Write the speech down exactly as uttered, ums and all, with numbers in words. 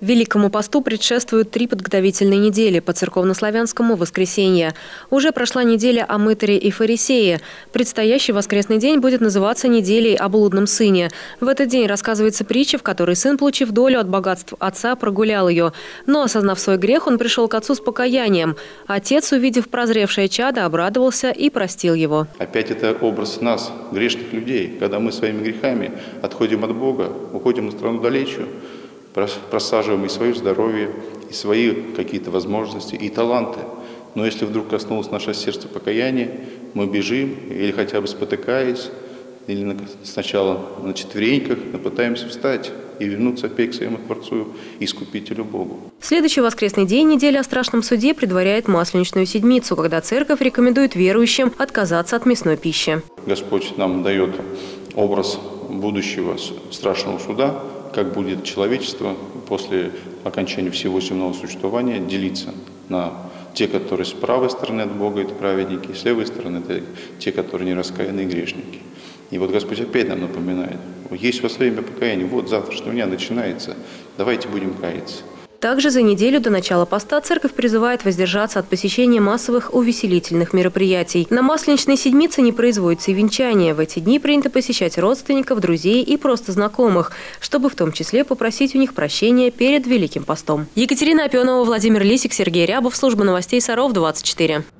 Великому посту предшествуют три подготовительные недели по церковнославянскому воскресенье. Уже прошла неделя о мытаре и фарисее. Предстоящий воскресный день будет называться неделей о блудном сыне. В этот день рассказывается притча, в которой сын, получив долю от богатств отца, прогулял ее. Но, осознав свой грех, он пришел к отцу с покаянием. Отец, увидев прозревшее чадо, обрадовался и простил его. Опять это образ нас, грешных людей, когда мы своими грехами отходим от Бога, уходим на страну далечую, просаживаем и свое здоровье, и свои какие-то возможности, и таланты. Но если вдруг коснулось наше сердце покаяния, мы бежим, или хотя бы спотыкаясь, или сначала на четвереньках, но пытаемся встать и вернуться опять к своему Творцу, Искупителю Богу. Следующий воскресный день недели о страшном суде предваряет Масленичную седмицу, когда церковь рекомендует верующим отказаться от мясной пищи. Господь нам дает образ будущего страшного суда, как будет человечество после окончания всего земного существования делиться на те, которые с правой стороны от Бога, это праведники, и с левой стороны это те, которые нераскаянные грешники. И вот Господь опять нам напоминает, есть у вас время покаяния, вот завтрашнего дня начинается, давайте будем каяться. Также за неделю до начала поста церковь призывает воздержаться от посещения массовых увеселительных мероприятий. На Масленичной седмице не производится и венчание. В эти дни принято посещать родственников, друзей и просто знакомых, чтобы в том числе попросить у них прощения перед Великим постом. Екатерина Опенова, Владимир Лисик, Сергей Рябов, служба новостей Саров, двадцать четыре.